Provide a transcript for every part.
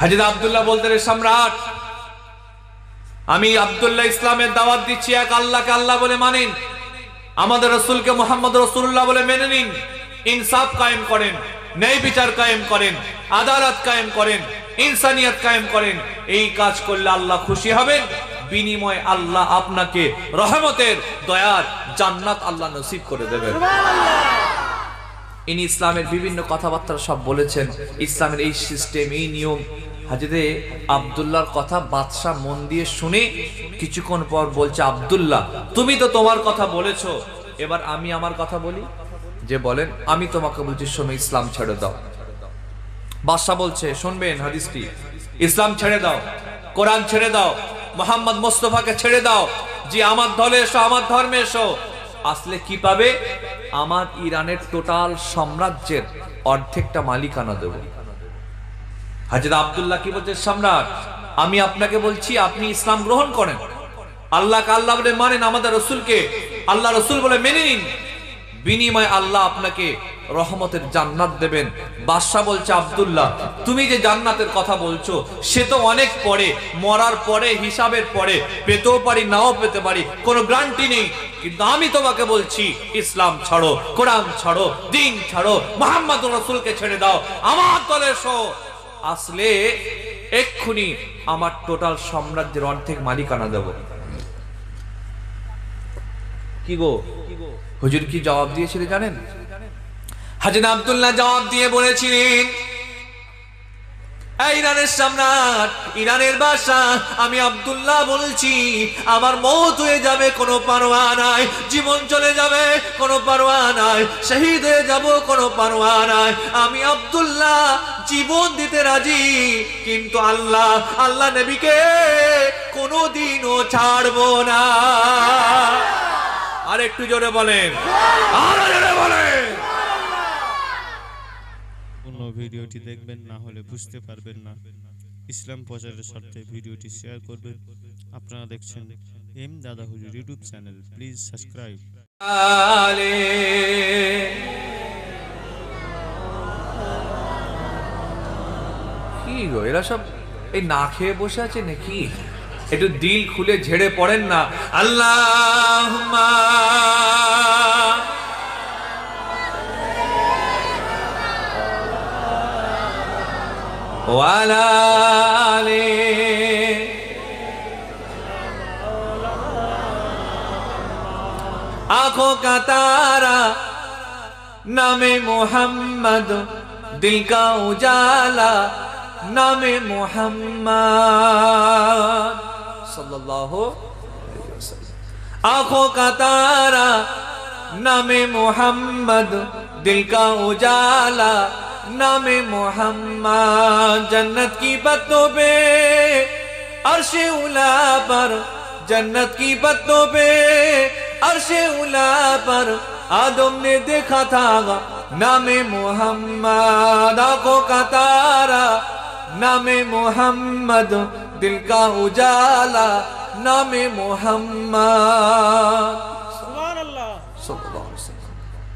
হযরত আব্দুল্লাহ বলতেন, সম্রাট, আমি আব্দুল্লাহ ইসলামের দাওয়াত দিচ্ছি, এক আল্লাহকে আল্লাহ বলে মানেন, আমাদের রাসূলকে মুহাম্মদ রাসূলুল্লাহ বলে মেনে নিন, ইনসাফ কায়েম করেন, ন্যায় বিচার কায়েম করেন, আদালত কায়েম করেন, ইনসানিয়ত কায়েম করেন। এই কাজ করলে আল্লাহ খুশি হবেন, বিনিময়ে আল্লাহ আপনাকে রহমতের, দয়ার জান্নাত আল্লাহ নসিব করে দেবেন। ইনি ইসলামের বিভিন্ন কথাবার্তা সব বলেছেন, ইসলামের এই সিস্টেম, এই নিয়ম। হযরত আব্দুল্লাহর কথা বাদশা মন দিয়ে শুনে কিছুক্ষণ পর বলছে, আব্দুল্লাহ, তুমি তো তোমার কথা বলেছো, এবার আমি আমার কথা বলি। যে বলেন, আমি তোমাকে বলছি, শোনো, ইসলাম ছেড়ে দাও। বাদশা বলছে, শুনবেন হাদিসটি, ইসলাম ছেড়ে দাও, কোরআন ছেড়ে দাও, মুহাম্মদ মুস্তাফাকে ছেড়ে দাও। যে আমার দলে এসো, আমার ধর্মে এসো। আসলে কি পাবে? আমার ইরানের টোটাল সাম্রাজ্যের অর্ধেকটা মালিকানা দেব। হযরত আব্দুল্লাহ কি বলছে, সম্রাট, আমি আপনাকে বলছি, আপনি ইসলাম গ্রহণ করেন, আল্লাহকে আল্লাহ বলে মানেন, আমাদের রাসূলকে আল্লাহ রাসূল বলে মেনে নিন, বিনিময়ে আল্লাহ আপনাকে রহমতের জান্নাত দেবেন। বাদশাহ বলছে, আব্দুল্লাহ, তুমি যে জান্নাতের কথা বলছো, সে তো অনেক পরে, মরার পরে, হিসাবের পরে, পেতেও পারি, নাও পেতে পারি, কোনো গ্যারান্টি নেই। কিন্তু আমি তোমাকে বলছি, ইসলাম ছাড়ো, কোরআন ছাড়ো, দ্বীন ছাড়ো, মুহাম্মদ রাসূলকে ছেড়ে দাও, আমার দলে এসো। আসলে এক্ষুনি আমার টোটাল সাম্রাজ্যের অর্ধেক মালিকানা দেব। কি গো, হুজুর কি জবাব দিয়েছিলেন জানেন? হযরত আব্দুল্লাহ জবাব দিয়ে বলেছিলেন, এই ইরানের সম্রাট, ইরানের বাদশা, আমি আব্দুল্লাহ বলছি, আমার মওত হয়ে যাবে, কোনো পারোয়া নাই, জীবন চলে যাবে, কোনো পারোয়া নাই, শহীদ হয়ে যাব, কোনো পারোয়া নাই, আমি আব্দুল্লাহ জীবন দিতে রাজি, কিন্তু আল্লাহ নবীকে কোনোদিনও ছাড়বো না। আর একটু জোরে বলেন, আরো জোরে বলেন। ভিডিওটি দেখবেন, না হলে বুঝতে পারবেন না। ইসলাম প্রচারের স্বার্থে ভিডিওটি শেয়ার করবেন। আপনারা দেখছেন এম দাদা হুজুর ইউটিউব চ্যানেল, প্লিজ সাবস্ক্রাইব। কি গো, এরা সব এই না খেয়ে বসে আছে নাকি? একটু দিল খুলে ঝেড়ে পড়েন না। আল্লাহুম্মা ওয়ালা আলে आंखों का तारा नामे मोहम्मद, दिल का उजाला नामे मोहम्मद सल्लल्लाहु अलैहि वसल्लम। आंखों का तारा नामे मोहम्मद, दिल का उजाला नामे मोहम्मद। जन्नत की पत्तों पे अर्शे उला पर, जन्नत की पत्तों पे अर्शे उला पर आदम ने देखा था नामे मोहम्मद। आंखों का तारा नामे मोहम्मद, दिल का उजाला नामे मोहम्मद। सुभान अल्लाह। सल्लल्लाहु अलैहि वसल्लम।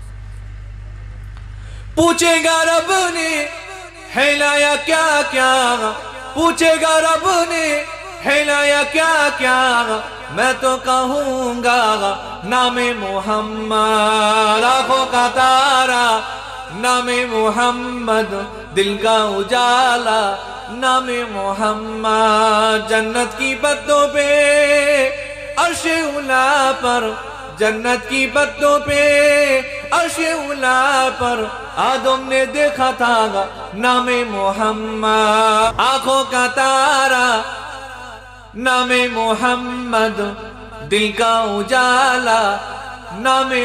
पूछेगा रब ने है लाया क्या क्या, पूछेगा रब ने है लाया क्या क्या, मैं तो कहूँगा नामे मोहम्मद। आंखों का तारा नामे मोहम्मद, दिल का उजाला नामे मोहम्मद। जन्नत की पत्तों पे अर्शे उला पर, जन्नत की पत्तों पे अर्शे उला पर आदम ने देखा था नामे मोहम्मद। आंखों का तारा नामे मोहम्मद, दिल का उजाला नामे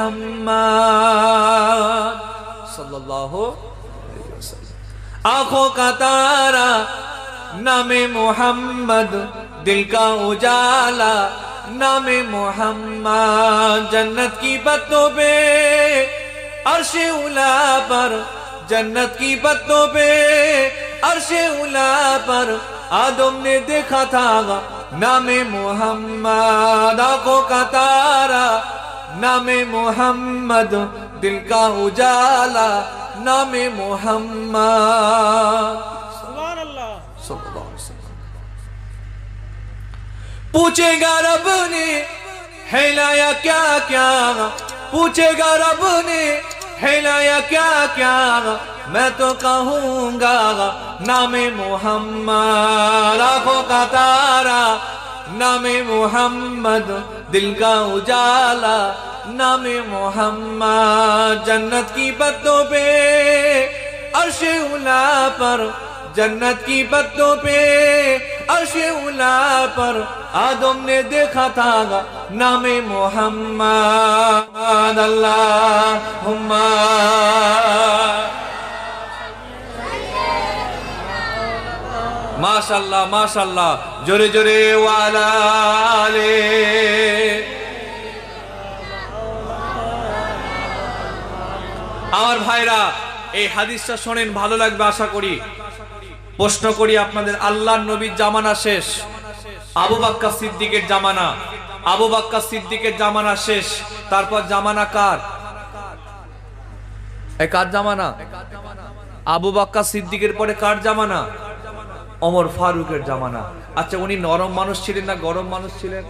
मोहम्मद सल्लल्लाहु अलैहि वसल्लम। आंखों का तारा नामे मोहम्मद, दिल का उजाला नामे मोहम्मद। जन्नत की पत्तों पे अर्शे उला पर, जन्नत की पत्तों पे अर्शे उला पर आदम ने देखा था नामे मोहम्मद। आंखों का तारा नामे मोहम्मद, दिल का उजाला नामे मोहम्मद। सुभान अल्लाह। पूछेगा रब ने हिलाया क्या क्या, पूछेगा रब ने हिलाया क्या क्या, मैं तो कहूँगा नामे मोहम्मद। आँखों का तारा नामे मोहम्मद, दिल का उजाला नामे मोहम्मद। जन्नत की बत्तों पे अर्शे उला पर, जन्नत की बत्तों पे अर्शे उला पर आदम ने देखा था नामे मोहम्मद। अल्लाहुम्मा माशाल्लाह माशाल्लाह, जोरे जोरे वाला ले। আমার ভাইরা এই হাদিসটা শোনেন, ভালো লাগবে আশা করি। প্রশ্ন করি আপনাদের, আল্লাহর নবীর জামানা শেষ, আবু বকর সিদ্দিকের জামানা, আবু বকর সিদ্দিকের জামানা শেষ, তারপর জামানা কার? এই কার জামানা? আবু বকর সিদ্দিকের পরে কার জামানা? ওমর ফারুকের জামানা। আচ্ছা, উনি নরম মানুষ ছিলেন না গরম মানুষ ছিলেন?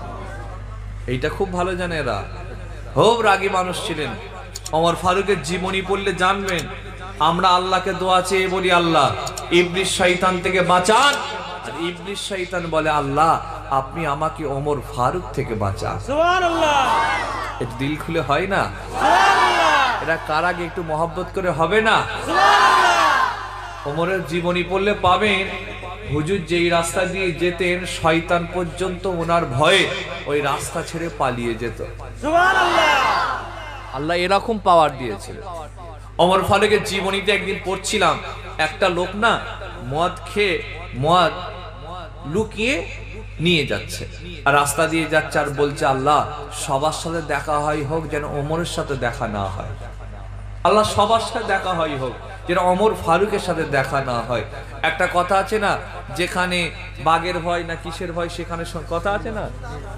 এইটা খুব ভালো জানে এরা, খুব রাগী মানুষ ছিলেন। ওমর ফারুকের জীবনী পড়লে জানবেন, আমরা আল্লাহকে দোয়া চেয়ে বলি আল্লাহ ইবলিস শয়তান থেকে বাঁচান, আর ইবলিস শয়তান বলে আল্লাহ আপনি আমাকে ওমর ফারুক থেকে বাঁচান। সুবহানাল্লাহ। এটা দিল খুলে হয় না? সুবহানাল্লাহ। এটা কার আগে একটু মহব্বত করে হবে না? সুবহানাল্লাহ। ওমরের জীবনী পড়লে পাবেন, হুজুর যেই রাস্তা দিয়ে যেতেন শয়তান পর্যন্ত ওনার ভয়ে ওই রাস্তা ছেড়ে পালিয়ে যেত। সুবহানাল্লাহ। আল্লাহ এরকম পাওয়ার দিয়েছিলেন। ওমর ফারুকের জীবনীতে একদিন পড়ছিলাম, একটা লোক না মদ খেয়ে মদ লুকিয়ে নিয়ে যাচ্ছে, আর রাস্তা দিয়ে যাচ্ছে, আর বলছে আল্লাহ সবার সাথে দেখা হয় হোক, যেন ওমরের সাথে দেখা না হয়। আল্লাহ সবার সাথে দেখা হয় হোক, যেন ওমর ফারুকের সাথে দেখা না হয়। একটা কথা আছে না, যেখানে বাঘের ভয় না কিসের ভয় সেখানে কথা আছে না?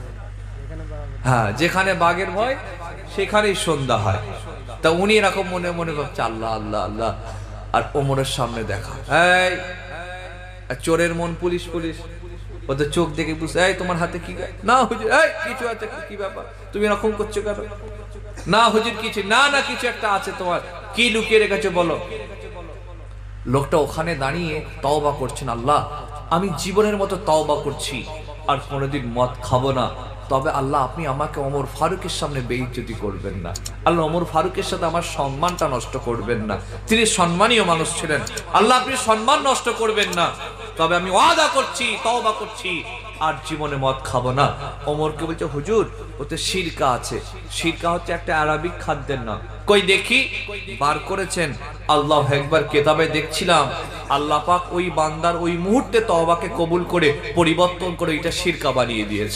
হ্যাঁ, যেখানে বাঘের ভয় সেখানেই সন্ধ্যা হয়। তা উনি এরকম মনে মনে ভাবছে আল্লাহ আল্লাহ আল্লাহ, আর ওমরের সামনে দেখা। এই চোরের মন পুলিশ পুলিশ, ওদের চোখ দেখে বুঝছে, এই তোমার হাতে কি? না হুজুর, এই কিছু আছে। কি ব্যাপার, তুমি এরকম করছো কেন? না হুজুর কিছু না, না কিছু একটা আছে, তোমার কি লুকিয়ে রেখেছো বলো। লোকটা ওখানে দাঁড়িয়ে তওবা করছেন, আল্লাহ আমি জীবনের মতো তওবা করছি, আর কোনোদিন মদ খাবো না, তবে আল্লাহ আপনি আমাকে ওমর ফারুকের সামনে বেইজ্জতি করবেন না। আল্লাহ ওমর ফারুকের সাথে আমার সম্মানটা নষ্ট করবেন না, তিনি সম্মানীয় মানুষ ছিলেন, আল্লাহ আপনি সম্মান নষ্ট করবেন না, তবে আমি ওয়াদা করছি, তওবা করছি, আর জীবনে মদ খাবো না। ওমরকে বলছে হুজুর ওতে সিরকা আছে। সিরকা হচ্ছে একটা আরবিক খাদ্যের নাম। কই দেখি, বার করেছেন। আল্লাহু আকবার, কেতাবে দেখছিলাম আল্লাহ পাক ওই বান্দার ওই মুহূর্তে তওবাকে কবুল করে পরিবর্তন করে এটা সিরকা বানিয়ে দিয়েছে।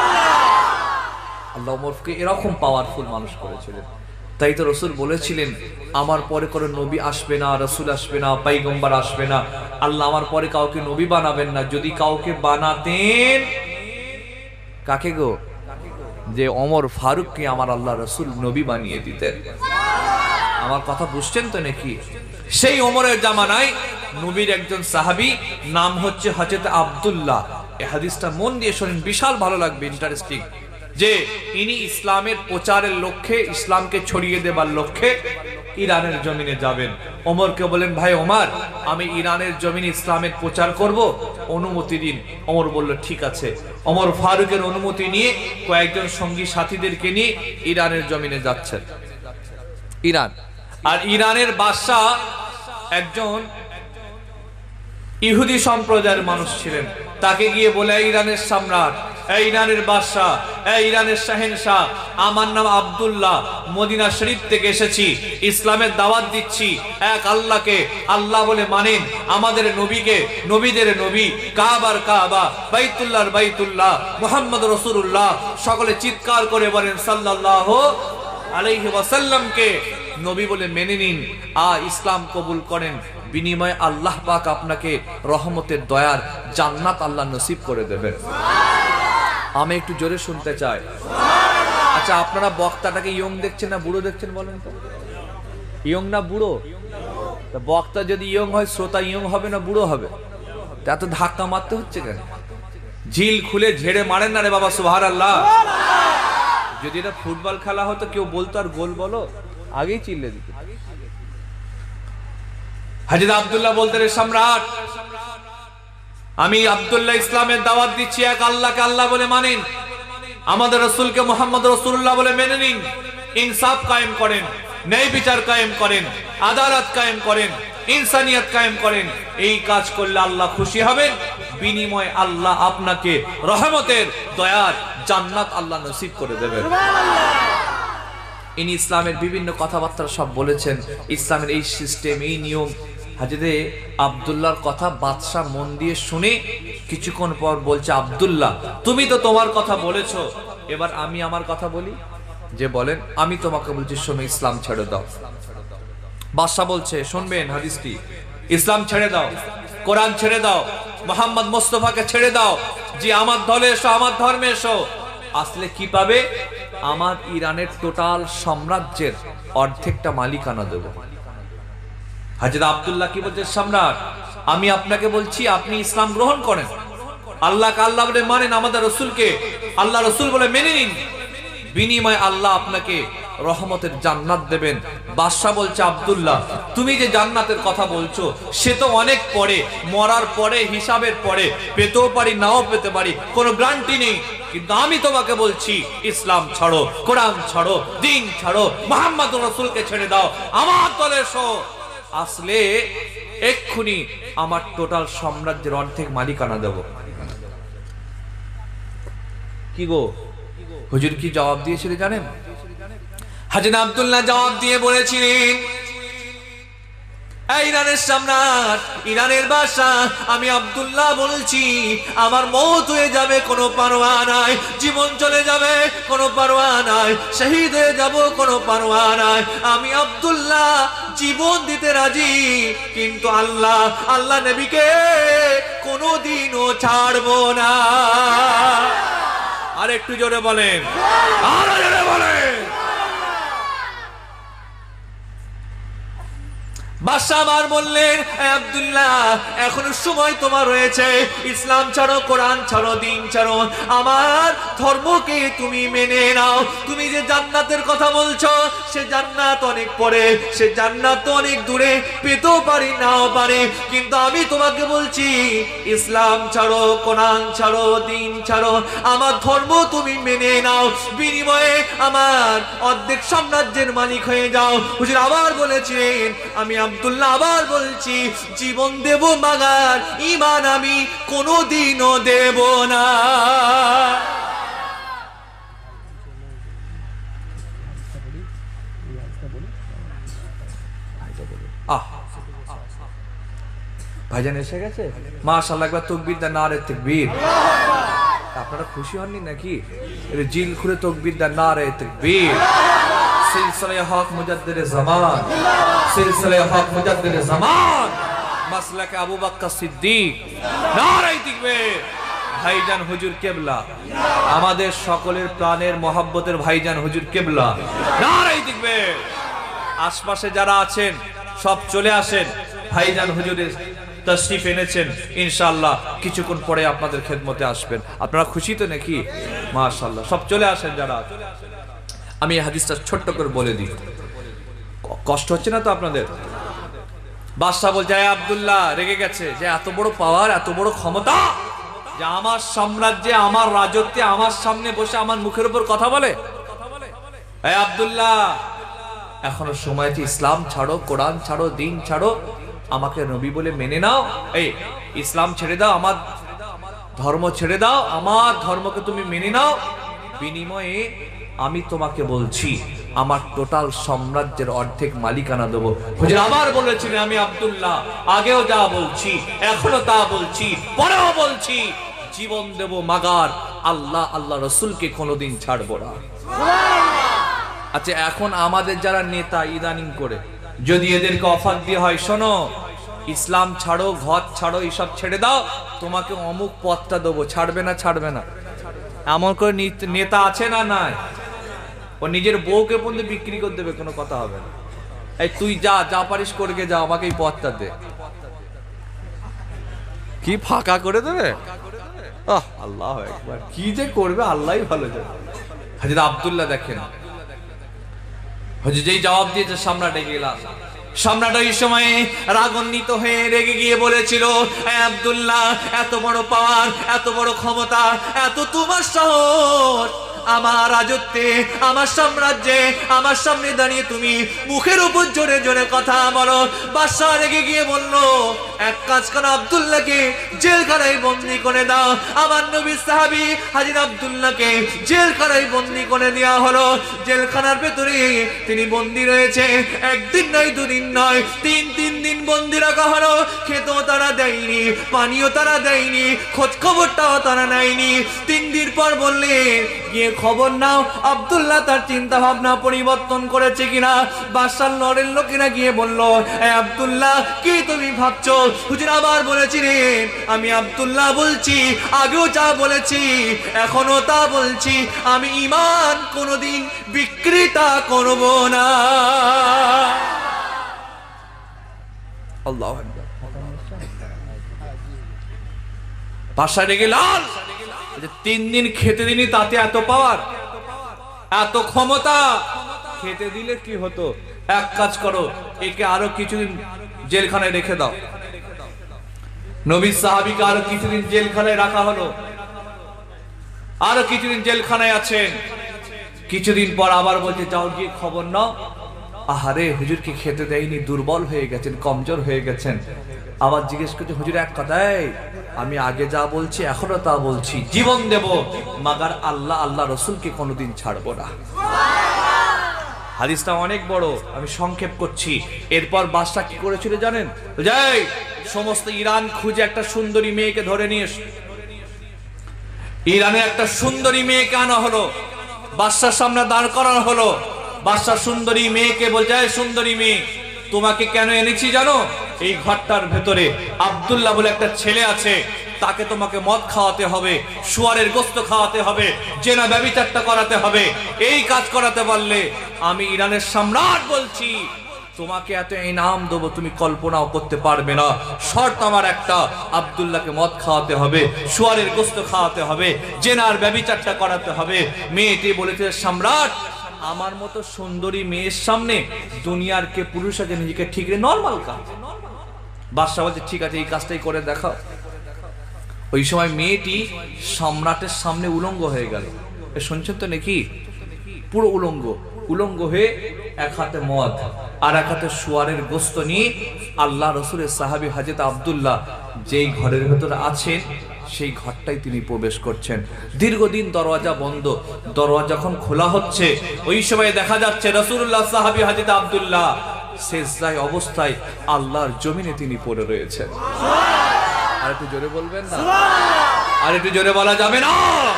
আল্লাহ ওমরকে এরকম পাওয়ারফুল মানুষ করেছিলেন। তাই তো রাসূল বলেছিলেন আমার পরে কোনো নবী আসবে না, রাসূল আসবে না, পয়গম্বর আসবে না, আল্লাহ আমার পরে কাউকে নবী বানাবেন না। যদি কাউকে বানাতেন, কাকে গো? যে ওমর ফারুককে আমার আল্লাহ রাসূল নবী বানিয়ে দিতেন। আমার কথা বুঝছেন তো নাকি? সেই ওমরের জামানায় নবীর একজন সাহাবী, নাম হচ্ছে হযরত আব্দুল্লাহ। এই হাদিসটা মন দিয়ে শুনুন, বিশাল ভালো লাগবে, ইন্টারেস্টিং। যে ইনি ইসলামের প্রচারের লক্ষ্যে, ইসলামকে ছড়িয়ে দেবার লক্ষ্যে ইরানের জমিনে যাবেন। ওমরকে বলেন ভাই ওমর, আমি ইরানের জমিনে ইসলামের প্রচার করব, অনুমতি দিন। ওমর বলল ঠিক আছে। ওমর ফারুকের অনুমতি নিয়ে কয়েকজন সঙ্গী সাথীদেরকে নিয়ে ইরানের জমিনে যাচ্ছেন। ইরান, আর ইরানের বাদশা একজন ইহুদি সম্প্রদায়ের মানুষ ছিলেন। তাকে গিয়ে বলে ইরানের সম্রাট, এই ইরানের বাদশা, এই ইরানের শাহেনশাহ, আমার নাম আব্দুল্লাহ, মদিনা শরীফ থেকে এসেছি, ইসলামের দাওয়াত দিচ্ছি, এক আল্লাহকে আল্লাহ বলে মানেন, আমাদের নবীকে নবীদের নবী, কাবার কাবা, বাইতুল্লাহর বাইতুল্লাহ, মুহাম্মদ রাসূলুল্লাহ, সকলে চিৎকার করে বলেন সাল্লাল্লাহু আলাইহি ওয়াসাল্লামকে নবী বলে মেনে নিন, ইসলাম কবুল করেন, বিনিময়ে আল্লাহ পাক আপনাকে রহমতের দয়ার জান্নাত আল্লাহ নসিব করে দেবেন। আমি একটু জোরে শুনতে চাই। আচ্ছা, আপনারা বক্তাটাকে ইয়ং দেখছেন না বুড়ো দেখছেন বলেন তো? ইয়ং না বুড়ো? বক্তা যদি ইয়ং হয় শ্রোতা ইয়ং হবে না বুড়ো হবে? এত ধাক্কা মারতে হচ্ছে কেন? ঝিল খুলে ঝেড়ে মারেন না রে বাবা, সুবহানাল্লাহ। যদি এটা ফুটবল খেলা হতো কেউ বলতো আর গোল বলো, আগেই চিল্লে দিত। হাজরত আব্দুল্লাহ বলতেন, সম্রাট আমি আব্দুল্লাহ ইসলামের দাওয়াত দিচ্ছি, এক আল্লাহকে আল্লাহ বলে মানেন, আমাদের রাসূলকে মুহাম্মদ রাসূলুল্লাহ বলে মেনে নিন, ইনসাফ কায়েম করেন, ন্যায় বিচার কায়েম করেন, আদালত কায়েম করেন, ইনসানিয়ত কায়েম করেন। এই কাজ করলে আল্লাহ খুশি হবেন, বিনিময়ে আল্লাহ আপনাকে রহমতের, দয়ার জান্নাত আল্লাহ নসিব করে দেবেন। ইনি ইসলামের বিভিন্ন কথাবার্তা সব বলেছেন, ইসলামের এই সিস্টেম, এই নিয়ম। হাজরতে আব্দুল্লাহর কথা বাদশাহ মন দিয়ে শুনে কিছুক্ষণ পর বলছে, আব্দুল্লাহ তুমি তো তোমার কথা বলেছো, এবার আমি আমার কথা বলি। যে বলেন, আমি তোমাকে বলছি শোনো, ইসলাম ছেড়ে দাও। বাদশাহ বলছে, শুনবেন হাদিসটি, ইসলাম ছেড়ে দাও, কোরআন ছেড়ে দাও, মুহাম্মদ মুস্তাফাকে ছেড়ে দাও। যে আমার দলে এসো, আমার ধর্মে এসো, আসলে কি পাবে? আমার ইরানের টোটাল সাম্রাজ্যের অর্ধেকটা মালিকানা দেব। হাজরত আব্দুল্লাহ কি বলছে, সম্রাট আমি আপনাকে বলছি আপনি ইসলাম গ্রহণ করেন, আল্লাহকে আল্লাহ বলে মানেন, আমাদের রসুলকে আল্লাহ রসুল বলে মেনে নিন, বিনিময়ে আল্লাহ আপনাকে রহমতের জান্নাত দেবেন। বাদশাহ বলছে, আব্দুল্লাহ তুমি যে জান্নাতের কথা বলছো সে তো অনেক পরে, মরার পরে, হিসাবের পরে, পেতেও পারি নাও পেতে পারি, কোনো গ্যারান্টি নেই। কিন্তু আমি তোমাকে বলছি ইসলাম ছাড়ো, কোরআন ছাড়ো, দ্বীন ছাড়ো, মুহাম্মদ রাসূলকে ছেড়ে দাও, আমার দলে এসো। আসলে এক্ষুনি আমার টোটাল সাম্রাজ্যের অর্ধেক মালিকানা দেব। কি গো হুজুর কি জবাব দিয়েছিল জানেন? হাজরত আব্দুল্লাহ জবাব দিয়ে বলেছিলেন, ইরানের সম্রাট, ইরানের বাদশাহ, আমি আব্দুল্লাহ বলছি আমার মওত হয়ে যাবে কোনো পারোয়া নাই, জীবন চলে যাবে কোনো পারোয়া নাই, শহীদ হয়ে যাব কোনো পারোয়া নাই, আমি আব্দুল্লাহ জীবন দিতে রাজি, কিন্তু আল্লাহ নবীকে কোনোদিনও ছাড়বো না। আর একটু জোরে বলেন, আরো জোরে বলেন। বাদশাহ আবার বললেন, আব্দুল্লাহ এখনো সময় তোমার রয়েছে, ইসলাম ছাড়ো, কোরআন ছাড়ো, দ্বীন ছাড়ো, আমার ধর্মকে তুমি মেনে নাও। তুমি যে জান্নাতের কথা বলছো সে জান্নাত অনেক পরে, সে জান্নাত অনেক দূরে, পেতেও পারি নাও পারে, কিন্তু আমি তোমাকে বলছি ইসলাম ছাড়ো, কোরআন ছাড়ো, দ্বীন ছাড়ো, আমার ধর্ম তুমি মেনে নাও, বিনিময়ে আমার অর্ধেক সাম্রাজ্যের মালিক হয়ে যাও। হুজুর আবার বলেছিলেন, আমি আব্দুল্লাহ আবার বলছি জীবন দেব মাগার ঈমান আমি কোনোদিনও দেব না। ভাইজান এসে গেছে, মাশাআল্লাহ, একবার তাকবীর দেন, নারে তাকবীর। আপনারা খুশি হননি নাকি? জিল খুলে তাকবীর দেন, নারে তাকবীর। সিলসিলে হক মুজাদ্দিদে জামান, সিলসিলে হক মুজাদ্দিদে জামান, মাসলাকে আবু বকর সিদ্দিক, নারে তাকবীর। ভাইজান হুজুর কেবলা, আমাদের সকলের প্রাণের মহব্বতের ভাইজান হুজুর কেবলা, নারে তাকবীর। আশপাশে যারা আছেন সব চলে আসেন, ভাইজান হুজুরের তশরিফ এনেছেন, ইনশাআল্লাহ কিছুক্ষণ পরে আপনাদের খেদমতে আসবেন। আপনারা খুশি তো নাকি? মাশাআল্লাহ, সব চলে আসেন যারা। আমি এই হাদিসটা ছোট্ট করে বলে দিই, কষ্ট হচ্ছে না তো আপনাদের? বাদশাহ বলছে, আব্দুল্লাহ রেগে গেছে যে এত বড় পাওয়ার, এত বড় ক্ষমতা, যে আমার সাম্রাজ্যে, আমার রাজত্বে আমার সামনে বসে আমার মুখের উপর কথা বলে। আব্দুল্লাহ এখনো সময় আছে, ইসলাম ছাড়ো, কোরআন ছাড়ো, দ্বীন ছাড়ো, আমাকে নবী বলে মেনে নাও। এই ইসলাম ছেড়ে দাও, আমার ধর্ম ছেড়ে দাও, আমার ধর্মকে তুমি মেনে নাও, বিনিময়ে আমি তোমাকে বলছি আমার টোটাল সাম্রাজ্যের অর্ধেক মালিকানা দেবো। হুজুর আবার বলেছিলেন, আমি আব্দুল্লাহ আগেও যা বলছি, এখনো তা বলছি, পরেও বলছি, জীবন দেব মাগার আল্লাহ রসুলকে কোনোদিন ছাড়বো না। আচ্ছা, এখন আমাদের যারা নেতা ইদানিং করে যদি এদেরকে অফার দিয়ে হয়, শোনো ইসলাম ছাড়ো, ঘর ছাড়ো, এইসব ছেড়ে দাও, তোমাকে অমুক পথটা দেবো, ছাড়বে না? ছাড়বে না। এমন করে নেতা আছে না? নাই। ও নিজের বউকে পর্যন্ত বিক্রি করে দেবে, কোনো কথা হবে না। এই তুই যা পারিস করে যা, আমাকে এই পথটা দে। কি ফাঁকা করে দেবে? আল্লাহু আকবার, কি যে করবে আল্লাহই ভালো জানে। হযরত আব্দুল্লাহ দেখেন, হুজুর যেই জবাব দিয়েছে সম্রাট গেলাম, সম্রাট ওই সময়ে রাগান্বিত হয়ে রেগে গিয়ে বলেছিল, আব্দুল্লাহ এত বড় পাওয়ার, এত বড় ক্ষমতা, এত তোমার সাহস, আমার রাজত্বে, আমার সাম্রাজ্যে, আমার সামনে দাঁড়িয়ে তুমি মুখের উপর জোরে জোরে কথা বলো। বাদশা রেগে গিয়ে বলল, এক কাজ করো, আব্দুল্লাহকে জেলখানায় বন্দি করে দাও। আমার নবী সাহাবী হাজী আব্দুল্লাহকে জেলখানায় বন্দি করে দেওয়া হলো। জেলখানার ভেতরে তিনি বন্দি রয়েছে, একদিন নয়, দুদিন নয়, তিন দিন বন্দি রাখা হলো। খেতেও তারা দেয়নি, পানিও তারা দেয়নি, খোঁজ খবরটাও তারা নেয়নি। 3 দিন পর বললে, গিয়ে খবর নাও আব্দুল্লাহ তার চিন্তা ভাবনা পরিবর্তন করেছে কিনা। বাদশার লড়ের লোকেরা গিয়ে বলল, আব্দুল্লাহ কি তুমি ভাবছো? হুজুর আবার বলেছিলেন, আমি আব্দুল্লাহ বলছি, আগেও যা বলেছি এখনো তা বলছি, আমি ঈমান কোনোদিন বিকৃতা করব না। আল্লাহু আকবার। বাদশা রেগে লাল, 3 দিন খেতে দিনি, তাতে এত পাওয়ার, এত ক্ষমতা। খেতে দিলে কি হতো? এক কাজ করো, একে আরো কিছুদিন জেলখানায় রেখে দাও। নবী সাহাবীকে আরো কিছুদিন জেলখানায় রাখা হলো, আরো কিছুদিন জেলখানায় আছেন। কিছুদিন পর আবার বলছে, যাও গিয়ে খবর নাও। আহারে, হুজুরকে খেতে দেয়নি, দুর্বল হয়ে গেছেন, কমজোর হয়ে গেছেন। আবার জিজ্ঞেস করছে, হুজুর এক কথাই, আমি আগে যা বলছি এখনো তা বলছি, জীবন দেব, মাগার আল্লাহ রসুলকে কোনোদিন ছাড়বো না। হাদিসটা অনেক বড়, আমি সংক্ষেপ করছি। এরপর বাদশা কি করেছিল জানেন? যাই সমস্ত ইরান খুঁজে একটা সুন্দরী মেয়েকে ধরে নিয়ে এসে, ইরানে একটা সুন্দরী মেয়েকে আনা হলো, বাদশার সামনে দাঁড় করানো হলো। বাদশা সুন্দরী মেয়েকে বলছে, সুন্দরী মেয়ে, তোমাকে কেন এনেছি জানো? এই ঘরটার ভেতরে আব্দুল্লাহ বলে একটা ছেলে আছে, তাকে তোমাকে মদ খাওয়াতে হবে, শুয়ারের গোশত খাওয়াতে হবে, জেনা ব্যভিচারটা করাতে হবে। এই কাজ করাতে পারলে আমি ইরানের সম্রাট বলছি, তোমাকে এত ইনাম দেবো তুমি কল্পনাও করতে পারবে না। শর্ত আমার একটা, আব্দুল্লাহকে মদ খাওয়াতে হবে, শুয়ারের গোশত খাওয়াতে হবে, জেনার ব্যভিচারটা করাতে হবে। মেয়েটি বলেছে, সম্রাট আমার মতো সুন্দরী মেয়ের সামনে দুনিয়ার কে পুরুষ আছে নিজেকে ঠিক রে, নরমাল কাজ। বাদশা বলছে, ঠিক আছে, এই কাজটাই করে দেখাও। ওই সময় মেয়েটি সম্রাটের সামনে উলঙ্গ হয়ে গেল। শুনছেন তো নাকি? পুরো উলঙ্গ হয়ে এক হাতে মদ আর এক হাতে শুয়ারের গোশত নিয়ে আল্লাহ রসুলের সাহাবী হযরত আব্দুল্লাহ যেই ঘরের ভেতরে আছেন সেই ঘরটাই তিনি প্রবেশ করছেন। দীর্ঘদিন দরওয়াজা বন্ধ, দরওয়াজা যখন খোলা হচ্ছে ওই সময় দেখা যাচ্ছে রাসূলুল্লাহ সাহাবী হযরত আব্দুল্লাহ সেজদায় অবস্থায় আল্লাহর জমিনে তিনি পড়ে রয়েছেন। আর একটু জোরে বলবেন না? আর একটু জোরে বলা যাবে না?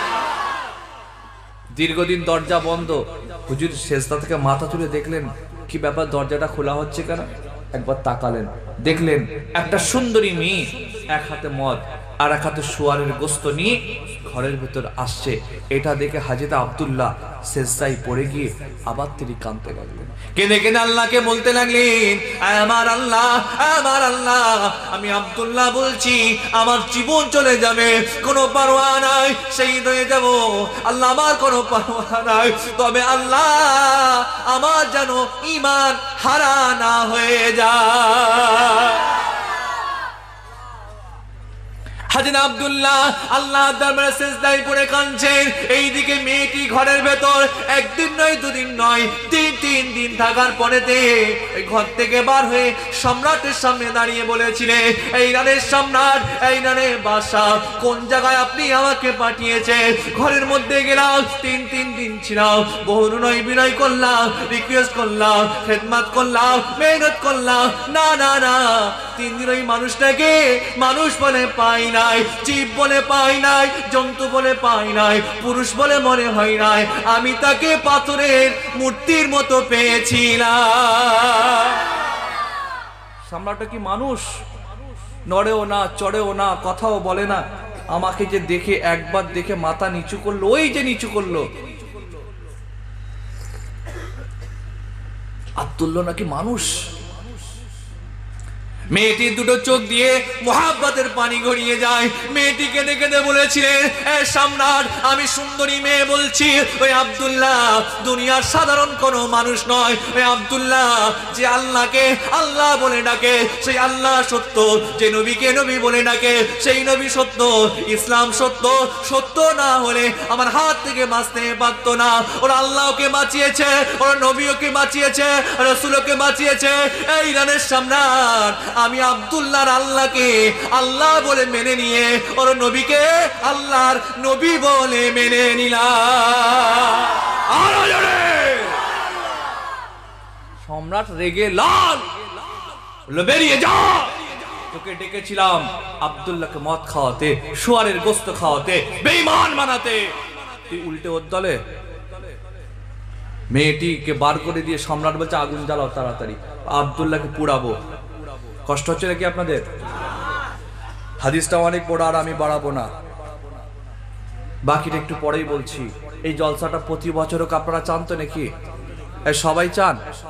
দীর্ঘদিন দরজা বন্ধ, হুজুর সেজদা থেকে মাথা তুলে দেখলেন কি ব্যাপার, দরজাটা খোলা হচ্ছে কেন? একবার তাকালেন, দেখলেন একটা সুন্দরী মেয়ে এক হাতে মদ আর এক হাতে শুয়ারের গোশত নিয়ে ঘরের ভেতর আসছে। এটা দেখে হযরত আব্দুল্লাহ সেজদায় পড়ে গিয়ে আবার তিনি কাঁদতে লাগলেন। কেঁদে কেঁদে আল্লাহকে বলতে লাগলেন, আমার আল্লাহ, আমার আল্লাহ, আমি আব্দুল্লাহ বলছি, আমার জীবন চলে যাবে, কোনো পারোয়া নাই, শহীদ হয়ে যাব, আল্লাহ আমার কোনো পারোয়া নাই, তবে আল্লাহ আমার যেন ঈমান হারা না হয়ে যায়। হযরত আব্দুল্লাহ আল্লাহর দরবারে সিজদায় পড়ে কাঁদছেন। এইদিকে মেয়েটি ঘরের ভেতর একদিন নয়, দুদিন নয়, 3 দিন থাকার পরেতে ঘর থেকে বার হয়ে সম্রাটের সামনে দাঁড়িয়ে বলেছিলেন, এই ইরানের সম্রাট, এই ইরানের বাদশা, কোন জায়গায় আপনি আমাকে পাঠিয়েছেন? ঘরের মধ্যে গেলাম, 3 দিন ছিলাম, বহু নয় বিনয় করলাম, রিকোয়েস্ট করলাম, খেদমত করলাম, মেহনত করলাম, না না না, 3 দিন ওই মানুষটাকে মানুষ বলে পাই না, জীব বলে পাই নাই, জন্তু বলে পাই নাই, পুরুষ বলে মনে হয় নাই, আমি তাকে পাথরের মূর্তির মতো পেয়েছিলাম। সম্রাটটা কি মানুষ? নড়েও না, চড়েও না, কথাও বলে না। আমাকে যে দেখে একবার দেখে মাথা নিচু করলো, ওই যে নিচু করলো, আব্দুল্লাহ নাকি মানুষ? মেয়েটির দুটো চোখ দিয়ে মোহাব্বতের পানি গড়িয়ে যায়। মেয়েটি কেঁদে কেঁদে বলেছিলেন, এ সম্রাট, আমি সুন্দরী মেয়ে বলছি, ওই আব্দুল্লাহ দুনিয়ার সাধারণ কোনো মানুষ নয়। ওই আব্দুল্লাহ যে আল্লাহকে আল্লাহ বলে ডাকে সেই আল্লাহ সত্য, যে নবীকে নবী বলে ডাকে সেই নবী সত্য, ইসলাম সত্য। সত্য না হলে আমার হাত থেকে বাঁচতে পারতো না। ওরা আল্লাহকে বাঁচিয়েছে, ওরা নবীকে বাঁচিয়েছে, রাসূলকে বাঁচিয়েছে। এই ইরানের সম্রাট, আমি আব্দুল্লাহর আল্লাহকে আল্লাহ বলে মেনে নিয়ে ওর নবীকে আল্লাহর নবী বলে মেনে নিলাম। আরো জোরে! সম্রাট রেগে লাল, বলল, বেরিয়ে যা। তোকে ডেকেছিলাম আব্দুল্লাহকে মদ খাওয়াতে, শুয়ারের গোস্ত খাওয়াতে, বেঈমান বানাতে, তুই উল্টে ওর দলে। মেয়েটিকে বার করে দিয়ে সম্রাট বলছে, আগুন জ্বালাও তাড়াতাড়ি, আব্দুল্লাহকে পুড়াবো। কষ্ট হচ্ছে নাকি আপনাদের? হাদিসটা অনেক বড়, আর আমি বাড়াবো না, বাকিটা একটু পরেই বলছি। এই জলসাটা প্রতি বছরও আপনারা চান তো নাকি? সবাই চান?